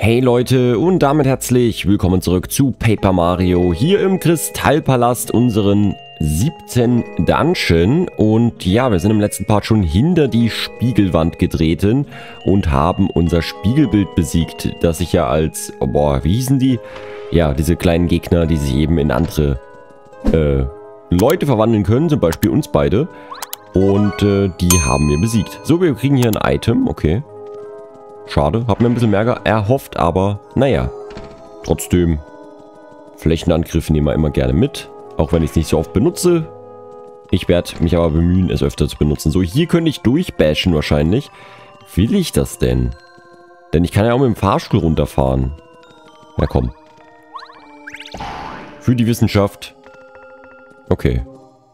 Hey Leute und damit herzlich willkommen zurück zu Paper Mario hier im Kristallpalast, unseren 17. Dungeon. Und ja, wir sind im letzten Part schon hinter die Spiegelwand getreten und haben unser Spiegelbild besiegt, das sich ja als, oh boah, wie hießen die? Ja, diese kleinen Gegner, die sich eben in andere Leute verwandeln können, zum Beispiel uns beide. Und die haben wir besiegt. So, wir kriegen hier ein Item, okay. Schade, hab mir ein bisschen mehr erhofft, aber naja. Trotzdem, Flächenangriff nehmen wir immer gerne mit. Auch wenn ich es nicht so oft benutze. Ich werde mich aber bemühen, es öfter zu benutzen. So, hier könnte ich durchbashen wahrscheinlich. Will ich das denn? Denn ich kann ja auch mit dem Fahrstuhl runterfahren. Na komm. Für die Wissenschaft. Okay.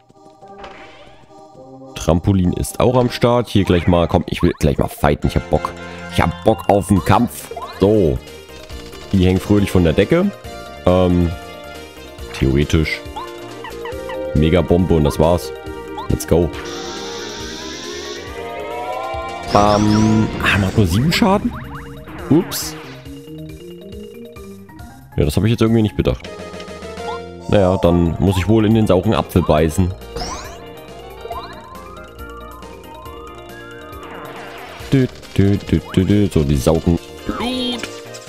Trampolin ist auch am Start. Hier gleich mal, komm, ich will gleich mal fighten. Ich hab Bock. Ich hab Bock auf den Kampf. So. Die hängen fröhlich von der Decke. Theoretisch. Mega Bombe und das war's. Let's go. Macht nur 7 Schaden? Ups. Ja, das habe ich jetzt irgendwie nicht bedacht. Naja, dann muss ich wohl in den sauren Apfel beißen. So, die saugen Blut.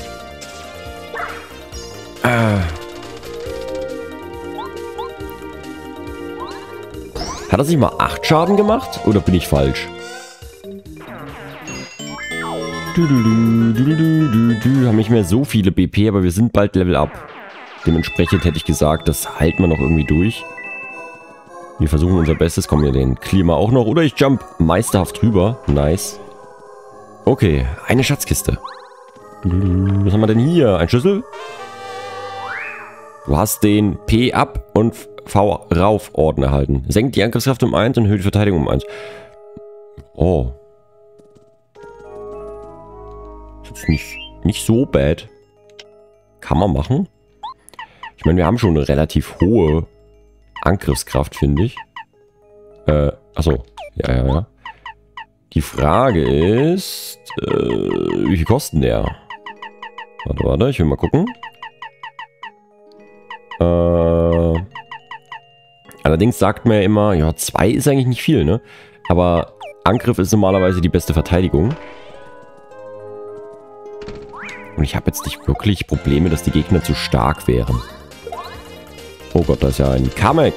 Hat er sich mal 8 Schaden gemacht? Oder bin ich falsch? Haben nicht mehr so viele BP, aber wir sind bald Level Up. Dementsprechend hätte ich gesagt, das halten wir noch irgendwie durch. Wir versuchen unser Bestes. Kommen wir den Klima auch noch. Oder ich jump meisterhaft drüber. Nice. Okay, eine Schatzkiste. Was haben wir denn hier? Ein Schlüssel? Du hast den P ab und V rauf Orden erhalten. Senkt die Angriffskraft um 1 und erhöht die Verteidigung um 1. Oh. Das ist nicht so bad. Kann man machen. Ich meine, wir haben schon eine relativ hohe Angriffskraft, finde ich. Achso. Ja. Die Frage ist, wie viel kostet der? Warte, ich will mal gucken. Allerdings sagt man ja immer, ja, 2 ist eigentlich nicht viel, ne? Aber Angriff ist normalerweise die beste Verteidigung. Und ich habe jetzt nicht wirklich Probleme, dass die Gegner zu stark wären. Oh Gott, da ist ja ein Kamek.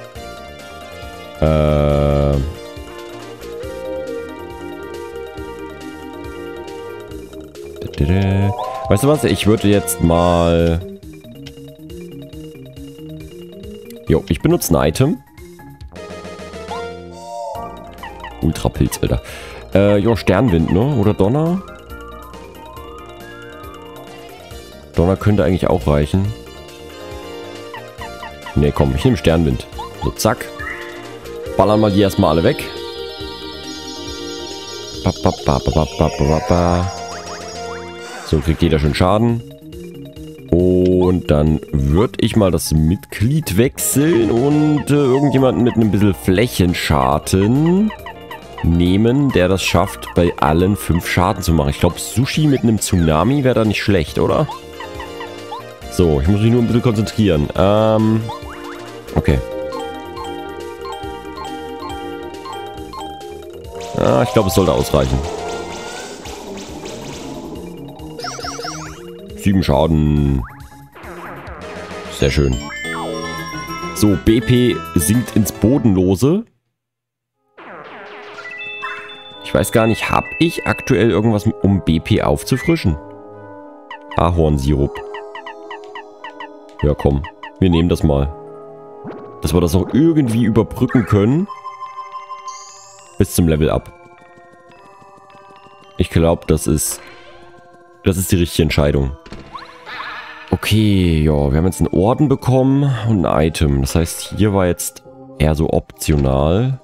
Weißt du was? Ich würde jetzt mal... Jo, ich benutze ein Item. Ultrapilz, Alter. Jo, Sternwind, ne? Oder Donner? Donner könnte eigentlich auch reichen. Ne, komm, ich nehme Sternwind. So, zack. Ballern wir die erstmal alle weg. So, kriegt jeder schön Schaden. Und dann würde ich mal das Mitglied wechseln und irgendjemanden mit einem bisschen Flächenschaden nehmen, der das schafft, bei allen 5 Schaden zu machen. Ich glaube, Sushi mit einem Tsunami wäre da nicht schlecht, oder? So, ich muss mich nur ein bisschen konzentrieren. Okay. Ah, ich glaube, es sollte ausreichen. 7 Schaden. Sehr schön. So, BP sinkt ins Bodenlose. Ich weiß gar nicht, habe ich aktuell irgendwas, um BP aufzufrischen? Ahornsirup. Ja, komm. Wir nehmen das mal. Dass wir das auch irgendwie überbrücken können. Bis zum Level Up. Ich glaube, das ist die richtige Entscheidung. Okay, ja, wir haben jetzt einen Orden bekommen und ein Item. Das heißt, hier war jetzt eher so optional.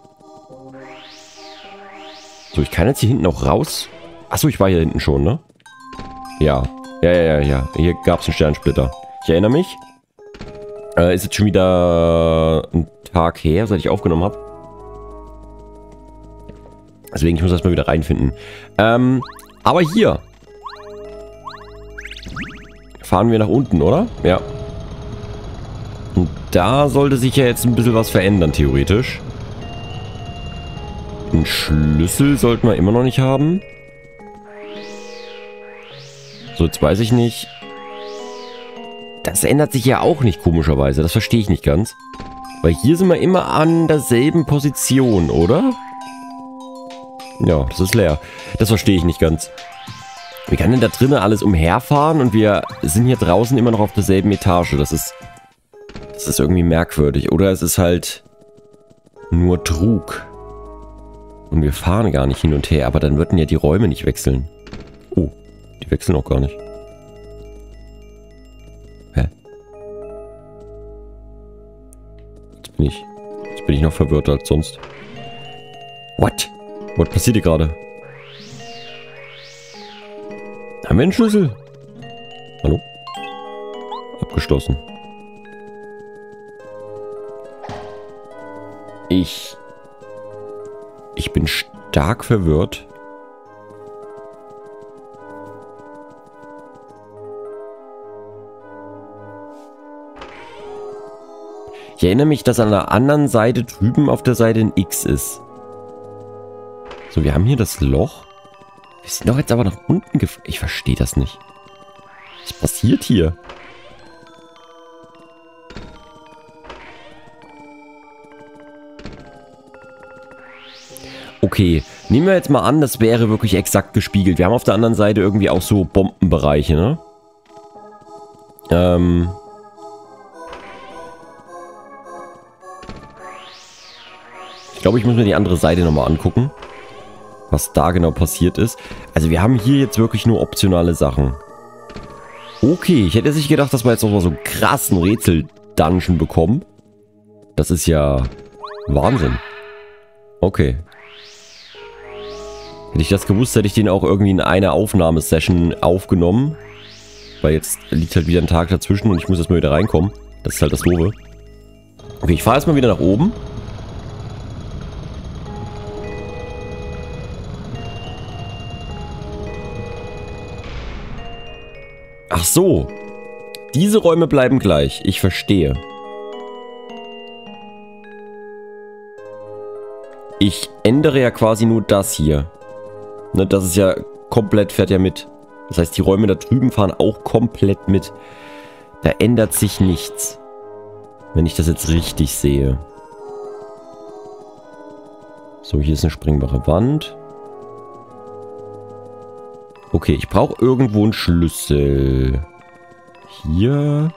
So, ich kann jetzt hier hinten auch raus. Achso, ich war hier hinten schon, ne? Ja. Ja. Hier gab es einen Sternsplitter. Ich erinnere mich. Ist jetzt schon wieder ein Tag her, seit ich aufgenommen habe. Deswegen, ich muss erstmal wieder reinfinden. Aber hier. fahren wir nach unten, oder? Ja. Und da sollte sich ja jetzt ein bisschen was verändern, theoretisch. Einen Schlüssel sollten wir immer noch nicht haben. So, jetzt weiß ich nicht. Das ändert sich ja auch nicht, komischerweise. Das verstehe ich nicht ganz. Weil hier sind wir immer an derselben Position, oder? Ja, das ist leer. Das verstehe ich nicht ganz. Wie kann denn da drinnen alles umherfahren und wir sind hier draußen immer noch auf derselben Etage? Das ist irgendwie merkwürdig. Oder es ist halt nur Trug. Und wir fahren gar nicht hin und her. Aber dann würden ja die Räume nicht wechseln. Oh, die wechseln auch gar nicht. Hä? Jetzt bin ich noch verwirrter als sonst. What? Was passiert hier gerade? Haben wir einen Schlüssel? Hallo? Abgeschlossen. Ich bin stark verwirrt. Ich erinnere mich, dass an der anderen Seite drüben auf der Seite ein X ist. So, wir haben hier das Loch. Wir sind doch jetzt aber nach unten gefahren. Ich verstehe das nicht. Was passiert hier? Okay, nehmen wir jetzt mal an, das wäre wirklich exakt gespiegelt. Wir haben auf der anderen Seite irgendwie auch so Bombenbereiche, ne? Ich glaube, ich muss mir die andere Seite nochmal angucken, was da genau passiert ist. Also wir haben hier jetzt wirklich nur optionale Sachen. Okay, ich hätte jetzt nicht gedacht, dass wir jetzt nochmal so einen krassen Rätsel-Dungeon bekommen. Das ist ja Wahnsinn. Okay. Hätte ich das gewusst, hätte ich den auch irgendwie in einer Aufnahmesession aufgenommen. Weil jetzt liegt halt wieder ein Tag dazwischen und ich muss erstmal wieder reinkommen. Das ist halt das Doofe. Okay, ich fahre erstmal wieder nach oben. Ach so. Diese Räume bleiben gleich. Ich verstehe. Ich ändere ja quasi nur das hier. Ne, das ist ja komplett, fährt ja mit. Das heißt, die Räume da drüben fahren auch komplett mit. Da ändert sich nichts. Wenn ich das jetzt richtig sehe. So, hier ist eine springbare Wand. Okay, ich brauche irgendwo einen Schlüssel. Hier.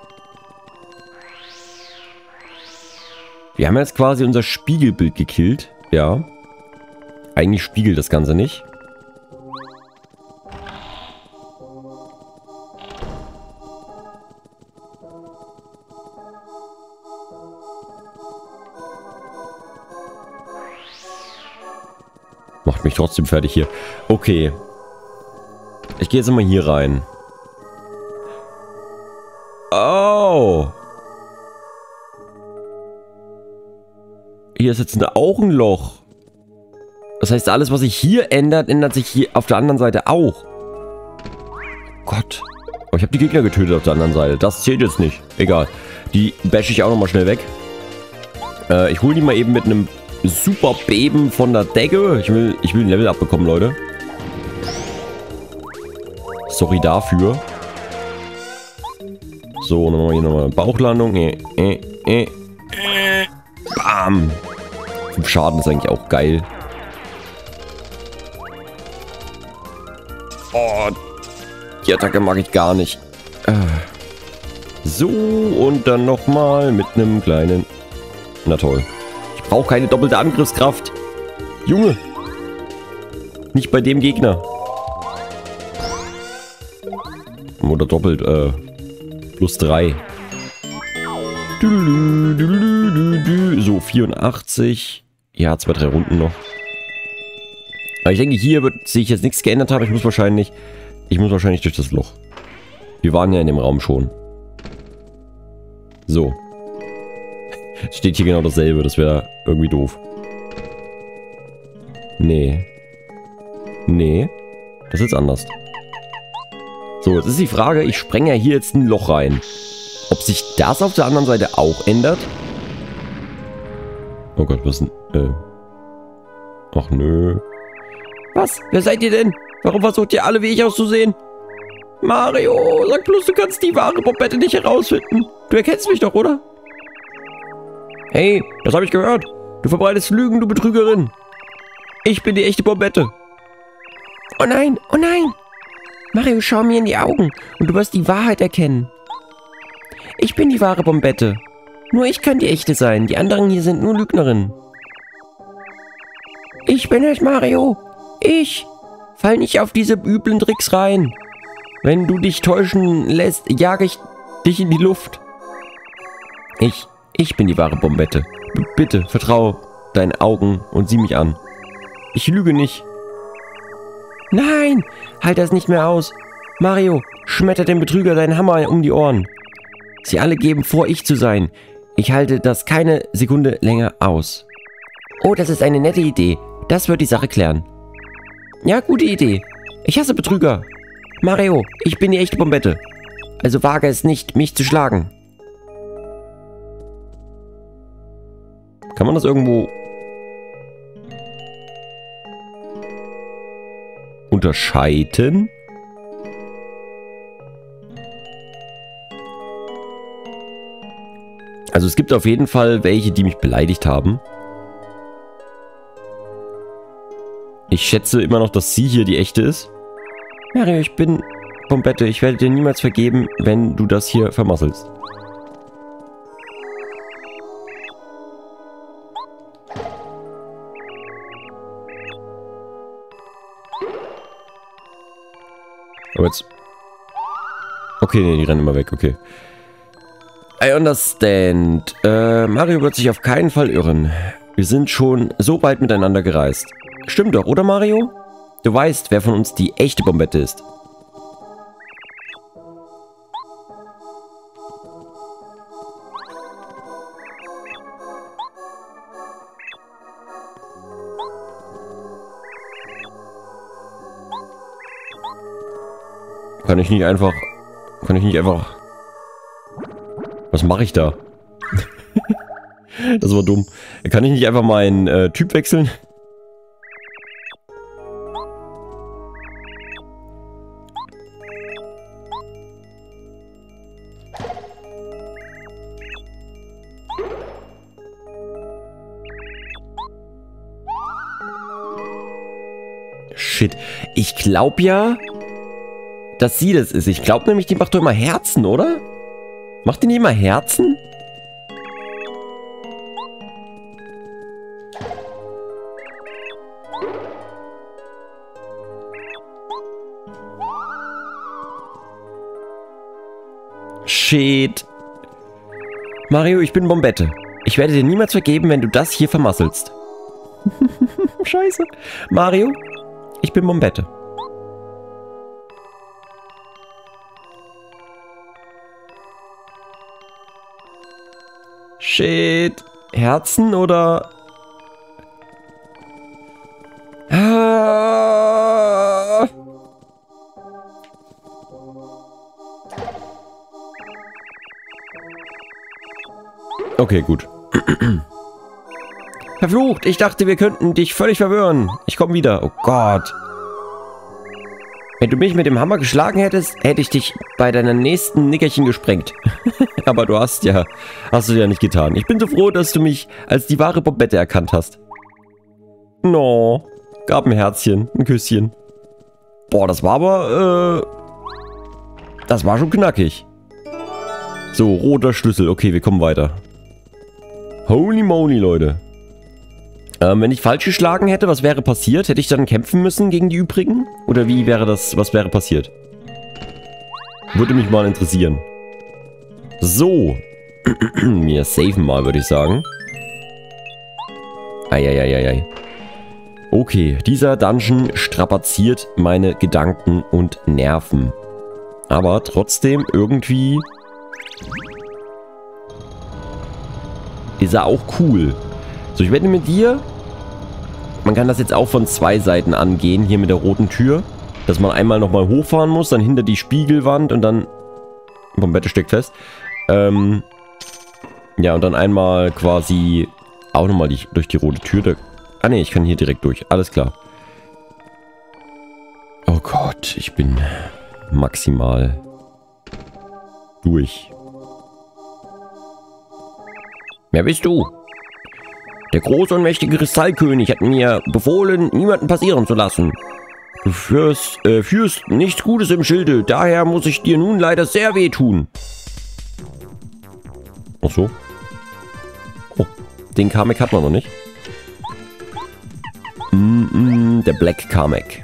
Wir haben jetzt quasi unser Spiegelbild gekillt. Ja. Eigentlich spiegelt das Ganze nicht. Macht mich trotzdem fertig hier. Okay. Ich gehe jetzt mal hier rein. Oh. Hier ist jetzt auch ein Loch. Das heißt, alles, was sich hier ändert, ändert sich hier auf der anderen Seite auch. Gott. Aber ich habe die Gegner getötet auf der anderen Seite. Das zählt jetzt nicht. Egal. Die bashe ich auch nochmal schnell weg. Ich hole die mal eben mit einem super Beben von der Decke. Ich will ein Level abbekommen, Leute. Sorry dafür. So, nochmal hier nochmal eine Bauchlandung. Bam. 5 Schaden ist eigentlich auch geil. Oh, die Attacke mag ich gar nicht. So, und dann nochmal mit einem kleinen... Na toll. Ich brauche keine doppelte Angriffskraft. Junge. Nicht bei dem Gegner. Oder doppelt, +3. So, 84. Ja, 2, 3 Runden noch. Aber ich denke, hier wird sich jetzt nichts geändert haben. Ich muss wahrscheinlich durch das Loch. Wir waren ja in dem Raum schon. So. Steht hier genau dasselbe. Das wäre irgendwie doof. Nee. Nee. Das ist jetzt anders. So, jetzt ist die Frage, ich sprenge ja hier jetzt ein Loch rein. Ob sich das auf der anderen Seite auch ändert? Oh Gott, was denn? Ach nö. Was? Wer seid ihr denn? Warum versucht ihr alle wie ich auszusehen? Mario, sag bloß, du kannst die wahre Bombette nicht herausfinden. Du erkennst mich doch, oder? Hey, das habe ich gehört. Du verbreitest Lügen, du Betrügerin. Ich bin die echte Bombette. Oh nein, oh nein. Mario, schau mir in die Augen und du wirst die Wahrheit erkennen. Ich bin die wahre Bombette. Nur ich kann die echte sein. Die anderen hier sind nur Lügnerinnen. Ich bin es, Mario. Ich. Fall nicht auf diese üblen Tricks rein. Wenn du dich täuschen lässt, jage ich dich in die Luft. Ich bin die wahre Bombette. Bitte, vertraue deinen Augen und sieh mich an. Ich lüge nicht. Nein, halt das nicht mehr aus. Mario, schmetter dem Betrüger deinen Hammer um die Ohren. Sie alle geben vor, ich zu sein. Ich halte das keine Sekunde länger aus. Oh, das ist eine nette Idee. Das wird die Sache klären. Ja, gute Idee. Ich hasse Betrüger. Mario, ich bin die echte Bombette. Also wage es nicht, mich zu schlagen. Kann man das irgendwo unterscheiden? Also es gibt auf jeden Fall welche, die mich beleidigt haben. Ich schätze immer noch, dass sie hier die echte ist. Mario, ich bin Bombette. Ich werde dir niemals vergeben, wenn du das hier vermasselst. Aber jetzt... Okay, nee, die rennen immer weg, okay. I understand. Mario wird sich auf keinen Fall irren. Wir sind schon so weit miteinander gereist. Stimmt doch, oder Mario? Du weißt, wer von uns die echte Bombette ist. Kann ich nicht einfach... Was mache ich da? Das war dumm. Kann ich nicht einfach meinen Typ wechseln? Shit. Ich glaube ja, dass sie das ist. Ich glaube nämlich, die macht doch immer Herzen, oder? Macht die nicht immer Herzen? Shit. Mario, ich bin Bombette. Ich werde dir niemals vergeben, wenn du das hier vermasselst. Scheiße. Mario, ich bin Bombette. Shit. Herzen oder... Ah. Okay, gut. Verflucht, ich dachte, wir könnten dich völlig verwirren. Ich komme wieder. Oh Gott. Wenn du mich mit dem Hammer geschlagen hättest, hätte ich dich bei deiner nächsten Nickerchen gesprengt. Aber du hast du ja nicht getan. Ich bin so froh, dass du mich als die wahre Bombette erkannt hast. No. Gab ein Herzchen, ein Küsschen. Boah, das war aber, das war schon knackig. So, roter Schlüssel. Okay, wir kommen weiter. Holy moly, Leute. Wenn ich falsch geschlagen hätte, was wäre passiert? Hätte ich dann kämpfen müssen gegen die übrigen? Oder wie wäre das, was wäre passiert? Würde mich mal interessieren. So. Wir saven mal, würde ich sagen. Eieieiei. Okay, dieser Dungeon strapaziert meine Gedanken und Nerven. Aber trotzdem irgendwie... ist er auch cool. So, ich wette mit dir... Man kann das jetzt auch von zwei Seiten angehen, hier mit der roten Tür. Dass man einmal nochmal hochfahren muss, dann hinter die Spiegelwand und dann... Vom Bett steckt fest. Ja, und dann einmal quasi auch nochmal durch die rote Tür. Ah ne, ich kann hier direkt durch. Alles klar. Oh Gott, ich bin maximal durch. Wer bist du? Der große und mächtige Kristallkönig hat mir befohlen, niemanden passieren zu lassen. Du führst nichts Gutes im Schilde, daher muss ich dir nun leider sehr wehtun. Ach so. Oh, den Kamek hat man noch nicht. Der Black Kamek.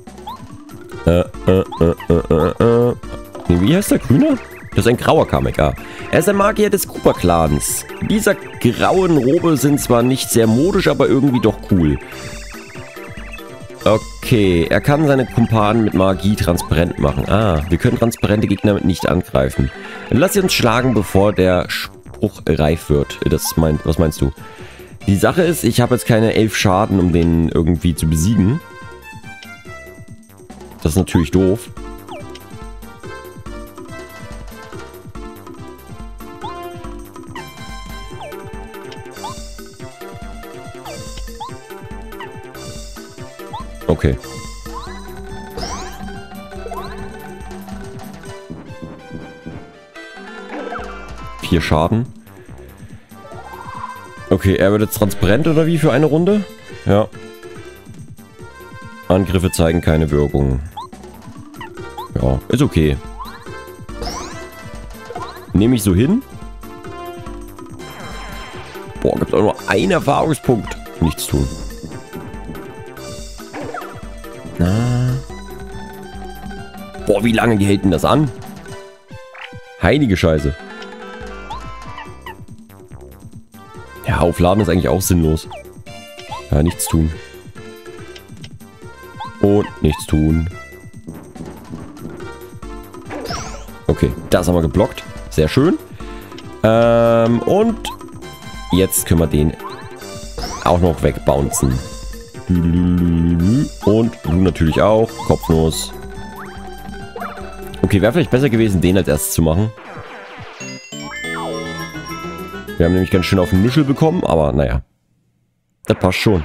Wie heißt der Grüne? Das ist ein grauer Kamek. Ah. Er ist ein Magier des Koopa-Clans. Diese grauen Robe sind zwar nicht sehr modisch, aber irgendwie doch cool. Okay, er kann seine Kumpanen mit Magie transparent machen. Ah, wir können transparente Gegner nicht angreifen. Lass sie uns schlagen, bevor der Spruch reif wird. Was meinst du? Die Sache ist, ich habe jetzt keine 11 Schaden, um den irgendwie zu besiegen. Das ist natürlich doof. Okay. Vier Schaden. Okay, er wird jetzt transparent oder wie für eine Runde? Ja. Angriffe zeigen keine Wirkung. Ja, ist okay. Nehme ich so hin. Boah, gibt auch nur einen Erfahrungspunkt. Nichts tun. Na. Boah, wie lange hält denn das an? Heilige Scheiße. Ja, aufladen ist eigentlich auch sinnlos. Ja, nichts tun. Und nichts tun. Okay, das haben wir geblockt. Sehr schön. Und jetzt können wir den auch noch wegbouncen. Und du natürlich auch. Kopfnuss. Okay, wäre vielleicht besser gewesen, den als erstes zu machen. Wir haben nämlich ganz schön auf den Nischel bekommen, aber naja. Das passt schon.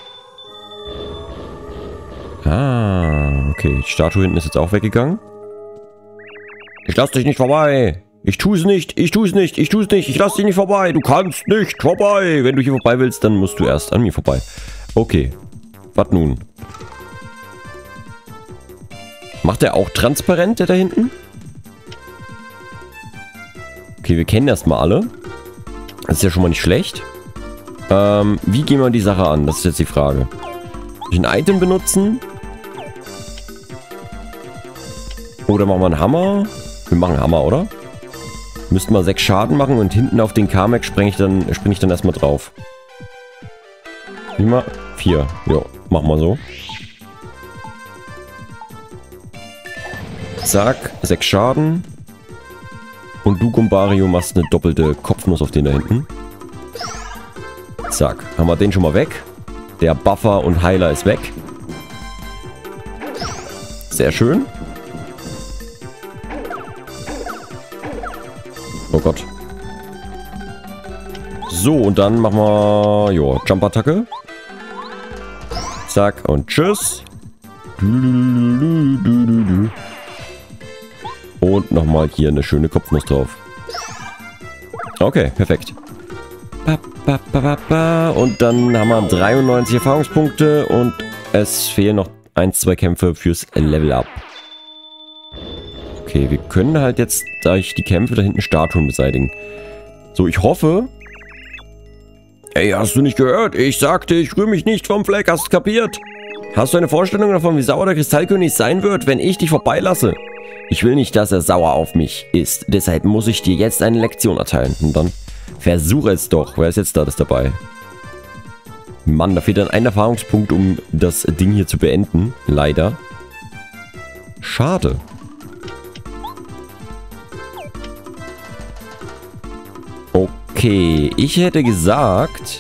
Ah, okay. Die Statue hinten ist jetzt auch weggegangen. Ich lass dich nicht vorbei. Ich tue es nicht. Ich tue es nicht. Ich tue es nicht. Ich lass dich nicht vorbei. Du kannst nicht vorbei. Wenn du hier vorbei willst, dann musst du erst an mir vorbei. Okay. Was nun? Macht er auch transparent, der da hinten? Okay, wir kennen erstmal alle. Das ist ja schon mal nicht schlecht. Wie gehen wir die Sache an? Das ist jetzt die Frage. Soll ich ein Item benutzen? Oder machen wir einen Hammer? Wir machen einen Hammer, oder? Müssten wir 6 Schaden machen und hinten auf den Kamek springe ich dann erstmal drauf. Wie mal? 4. Jo, machen wir so. Zack, 6 Schaden. Und du, Gumbario, machst eine doppelte Kopfnuss auf den da hinten. Zack, haben wir den schon mal weg. Der Buffer und Heiler ist weg. Sehr schön. Oh Gott. So, und dann machen wir, jo, Jump-Attacke. Zack, und tschüss. Und nochmal hier eine schöne Kopfnuss drauf. Okay, perfekt. Und dann haben wir 93 Erfahrungspunkte und es fehlen noch 1, 2 Kämpfe fürs Level Up. Okay, wir können halt jetzt durch die Kämpfe da hinten Statuen beseitigen. So, ich hoffe... Ey, hast du nicht gehört? Ich sagte, ich rühre mich nicht vom Fleck, hast du kapiert? Hast du eine Vorstellung davon, wie sauer der Kristallkönig sein wird, wenn ich dich vorbeilasse? Ich will nicht, dass er sauer auf mich ist. Deshalb muss ich dir jetzt eine Lektion erteilen. Und dann versuche es doch. Wer ist jetzt da das dabei? Mann, da fehlt dann ein Erfahrungspunkt, um das Ding hier zu beenden. Leider. Schade. Okay, ich hätte gesagt...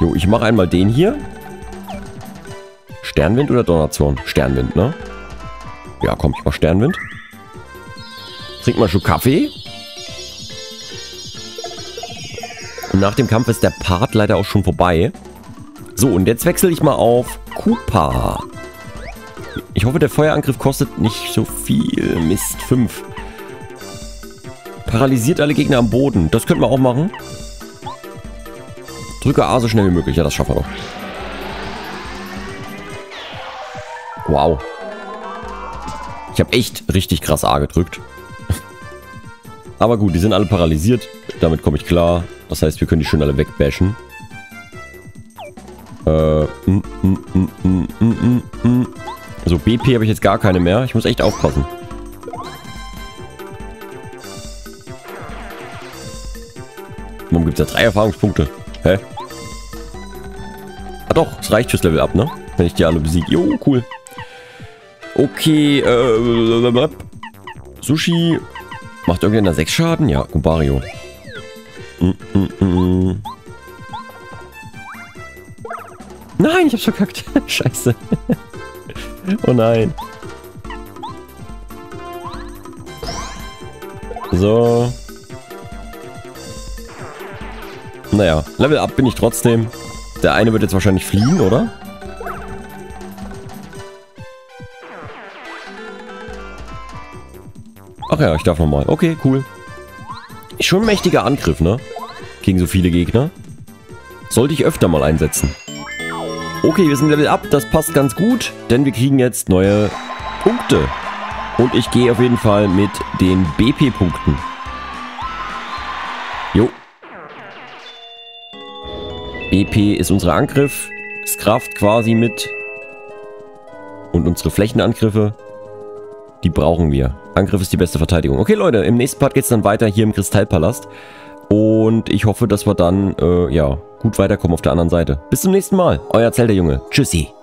Jo, ich mache einmal den hier. Sternwind oder Donnerzorn? Sternwind, ne? Ja, komm, ich mach Sternwind. Trink mal schon Kaffee. Und nach dem Kampf ist der Part leider auch schon vorbei. So, und jetzt wechsle ich mal auf Koopa. Ich hoffe, der Feuerangriff kostet nicht so viel. Mist, 5. Paralysiert alle Gegner am Boden. Das könnten wir auch machen. Drücke A so schnell wie möglich. Ja, das schaffen wir doch. Wow. Ich habe echt richtig krass A gedrückt. Aber gut, die sind alle paralysiert. Damit komme ich klar. Das heißt, wir können die schön alle wegbashen. Also BP habe ich jetzt gar keine mehr. Ich muss echt aufpassen. Warum gibt es ja 3 Erfahrungspunkte? Hä? Ah doch, es reicht fürs Level Up, ne? Wenn ich die alle besiege. Jo, cool. Okay, Sushi. Macht irgendeiner 6 Schaden? Ja, Goombario. Nein, ich hab's verkackt. Scheiße. Oh nein. So. Naja, Level Up bin ich trotzdem. Der eine wird jetzt wahrscheinlich fliehen, oder? Ach ja, ich darf nochmal. Okay, cool. Ist schon ein mächtiger Angriff, ne? Gegen so viele Gegner. Sollte ich öfter mal einsetzen. Okay, wir sind Level Up. Das passt ganz gut, denn wir kriegen jetzt neue Punkte. Und ich gehe auf jeden Fall mit den BP-Punkten. Jo. BP ist unser Angriff. Ist Kraft quasi mit. Und unsere Flächenangriffe, die brauchen wir. Angriff ist die beste Verteidigung. Okay, Leute, im nächsten Part geht es dann weiter hier im Kristallpalast. Und ich hoffe, dass wir dann, ja, gut weiterkommen auf der anderen Seite. Bis zum nächsten Mal. Euer Zelda-Junge. Tschüssi.